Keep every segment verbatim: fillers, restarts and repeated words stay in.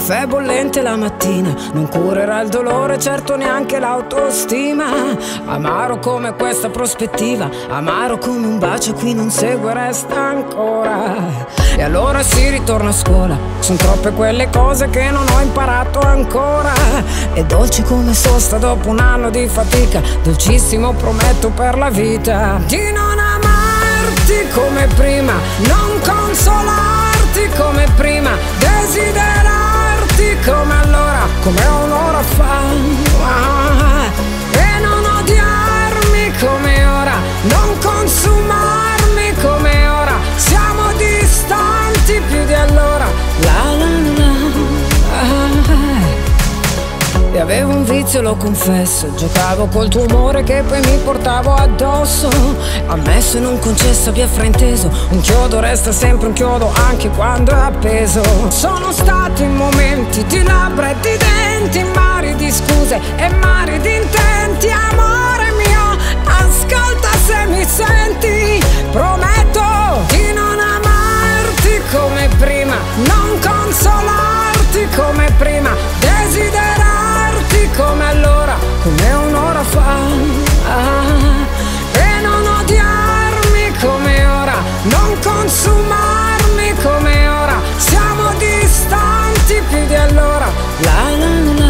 caffè bollente la mattina non curerà il dolore, certo neanche l'autostima. Amaro come questa prospettiva, amaro come un bacio qui non segue, resta ancora. E allora si ritorna a scuola, sono troppe quelle cose che non ho imparato ancora. È dolce come sosta dopo un anno di fatica, dolcissimo prometto per la vita. Di non amarti come prima, non consolarti come prima, desiderarti come allora, come un'ora fa, ah, e non odiarmi come ora, non consumarmi come ora. Siamo distanti più di allora, la la la, ah. E avevo un vizio, lo confesso, giocavo col tuo umore che poi mi portavo addosso. Ammesso e non concesso, abbia frainteso, un chiodo resta sempre un chiodo anche quando è appeso. Sono stati momenti di labbra e di denti, mari di scuse e mari di intenti. Amore mio, ascolta se mi senti, prometto di non amarti come prima, non consolarti come prima, desiderarti come allora, come un'ora fa, ah, e non odiarmi come ora, non consumarmi come ora. Siamo distanti più di allora, la la la,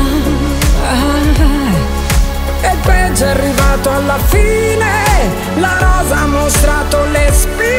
ah. E il peggio è arrivato alla fine, la rosa ha mostrato le spine.